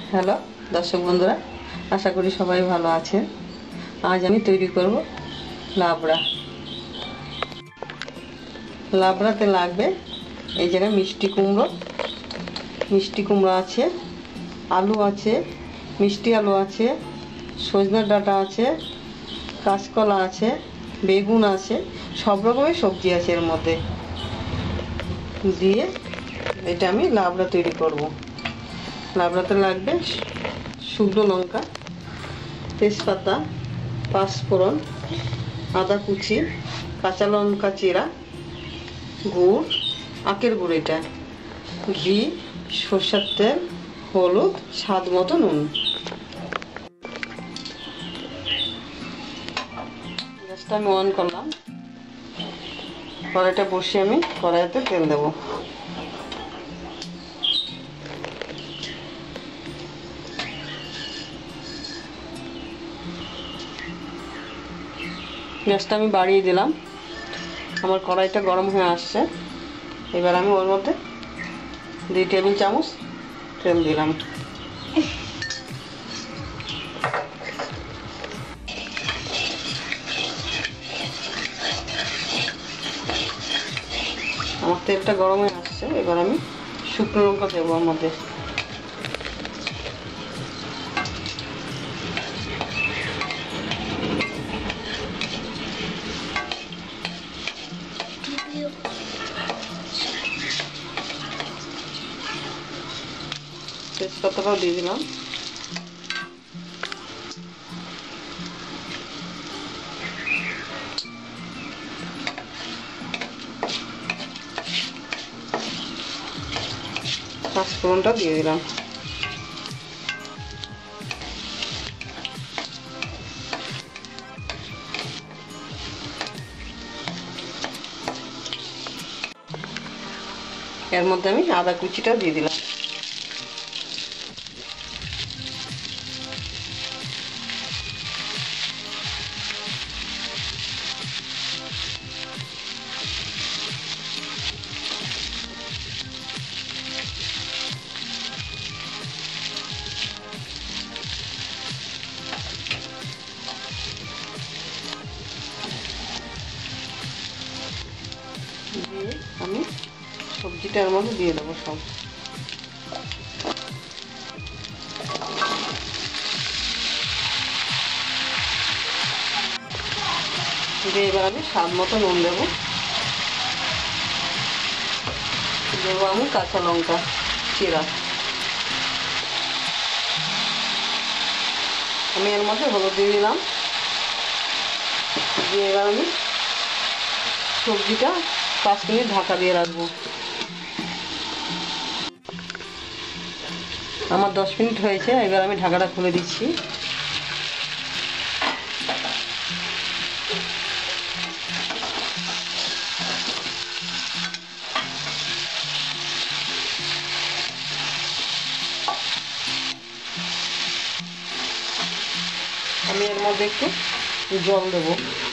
Hello দর্শক বন্ধুরা, আশা করি সবাই ভালো আছেন। আজ আমি তৈরি করব লাবড়া। লাবড়াতে লাগবে এই জায়গায় মিষ্টি কুমড়ো আছে, আলু আছে, মিষ্টি আলু আছে, সজনের ডাঁটা আছে, কাঁচকলা আছে, বেগুন আছে, সব রকমের সবজি আছে এর মধ্যে দিয়ে এটা আমি লাবড়া তৈরি করব। লাবড়াতে লাগবে শুকনো লঙ্কা, তেজপাতা, পাঁচফোড়ন, আদা কুচি, কাঁচা লঙ্কা চিরা, গুড়, আখের গুড়, এটা ঘি, সরষের তেল, হলুদ, স্বাদ মতো নুন। গ্যাসটা আমি অন করলাম, কড়াইটা বসিয়ে আমি কড়াইতে তেল দেবো। গ্যাসটা আমি বাড়িয়ে দিলাম, আমার কড়াইটা গরম হয়ে আসছে। এবার আমি ওর মধ্যে 2 টেবিল চামচ তেল দিলাম। আমার তেলটা গরম হয়ে আসছে, এবার আমি শুকনো লঙ্কা দেবো ওর মধ্যে। তেজপাতাটাও দিয়ে দিলাম। পাঁচফোড়নটা দিয়ে দিলাম। এর মধ্যে আমি আদা কুচিটা দিয়ে দিলাম। দিয়ে আমি সবজিটার মধ্যে দিয়ে দেবো সব। দিয়ে এবার আমি স্বাদ মতো নুন দেবো। দেবো আমি কাঁচা লঙ্কা চিরা। আমি এর মধ্যে হলুদ দিয়ে দিলাম। দিয়ে এবার আমি সবজিটা 5 মিনিট ঢাকা দিয়ে রাখবো। আমার 10 মিনিট হয়েছে, এবার আমি ঢাকাটা খুলে দিচ্ছি। আমি এর মধ্যে একটু জল দেবো।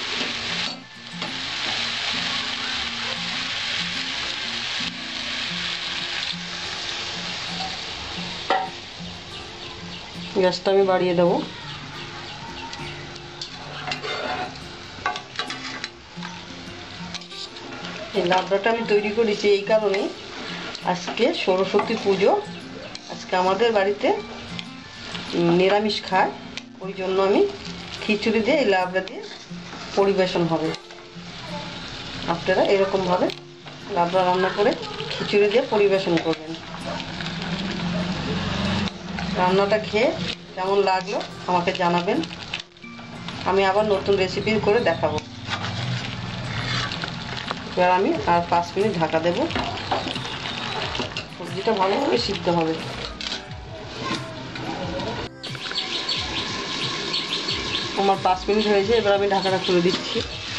গ্যাসটা আমি বাড়িয়ে দেবো। এই লাবড়াটা আমি তৈরি করেছি এই কারণে, আজকে সরস্বতী পুজো, আজকে আমাদের বাড়িতে নিরামিষ খায়, ওই জন্য আমি খিচুড়ি দিয়ে এই লাবড়া দিয়ে পরিবেশন হবে। আপনারা এরকমভাবে লাবড়া রান্না করে খিচুড়ি দিয়ে পরিবেশন করবেন। রান্নাটা খেয়ে কেমন লাগলো আমাকে জানাবেন, আমি আবার নতুন রেসিপি করে দেখাবো। এবার আমি আর 5 মিনিট ঢাকা দেব, সবজিটা ভালোভাবে সিদ্ধ হবে। আমার 5 মিনিট হয়েছে, এবার আমি ঢাকাটা খুলে দিচ্ছি।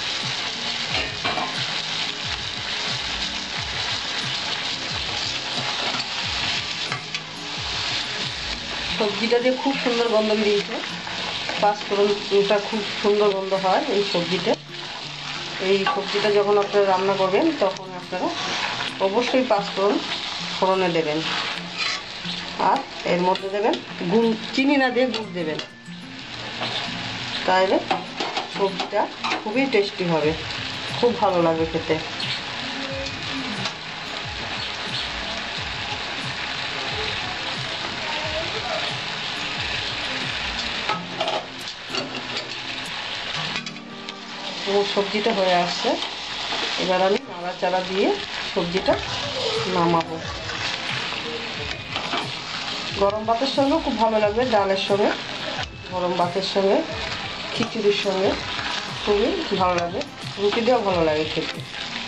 সবজিটা দিয়ে খুব সুন্দর গন্ধ বেরিয়েছে, পাঁচফোড়নটা খুব সুন্দর গন্ধ হয় এই সবজিটা। এই সবজিটা যখন আপনারা রান্না করবেন তখন আপনারা অবশ্যই পাঁচফোড়ন ফোড়নে দেবেন। আর এর মধ্যে দেবেন গুড়, চিনি না দিয়ে গুড় দেবেন, তাহলে সবজিটা খুবই টেস্টি হবে, খুব ভালো লাগবে খেতে। সবজিটা হয়ে আসছে, এবার আমি নাড়াচাড়া দিয়ে সবজিটা নামাবো। গরম ভাতের সঙ্গেও খুব ভালো লাগবে, ডালের সঙ্গে, গরম ভাতের সঙ্গে, খিচুড়ির সঙ্গে খুবই ভালো লাগে, রুটি দিয়েও ভালো লাগে খেতে।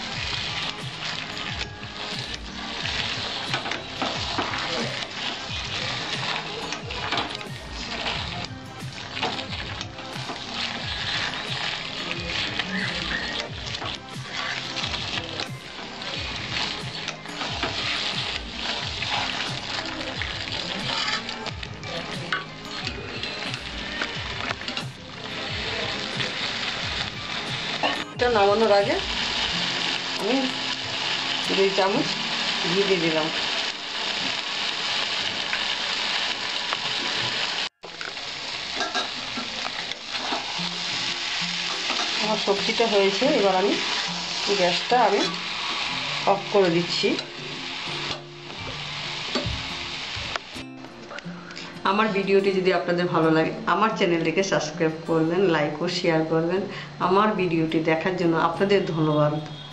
এটা নামানোর আগে আমি 2 চামচ ঘি দিয়ে দিলাম। আমার সবজিটা হয়েছে, এবার আমি গ্যাসটা অফ করে দিচ্ছি। আমার ভিডিওটি যদি আপনাদের ভালো লাগে, আমার চ্যানেলটিকে সাবস্ক্রাইব করবেন, লাইক ও শেয়ার করবেন। আমার ভিডিওটি দেখার জন্য আপনাদের ধন্যবাদ।